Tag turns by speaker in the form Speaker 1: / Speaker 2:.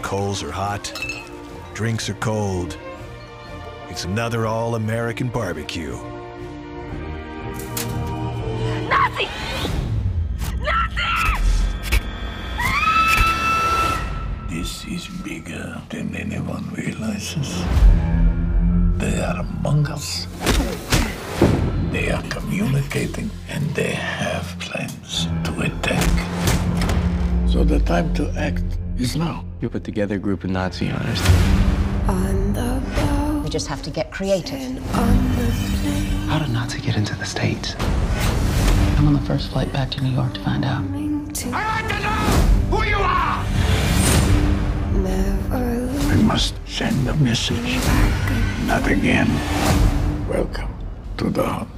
Speaker 1: coals are hot, drinks are cold. It's another all-American barbecue.
Speaker 2: Nazi! Nazi!
Speaker 3: This is bigger than anyone realizes. They are among us. They are communicating, and they have plans to attack. So the time to act is now.
Speaker 4: You put together a group of Nazi hunters.
Speaker 5: We just have to get creative.
Speaker 4: How did Nazi get into the States?
Speaker 6: I'm on the first flight back to New York to find out.
Speaker 3: I want to know who you are! We must send a message. Not again. Welcome to the hunt.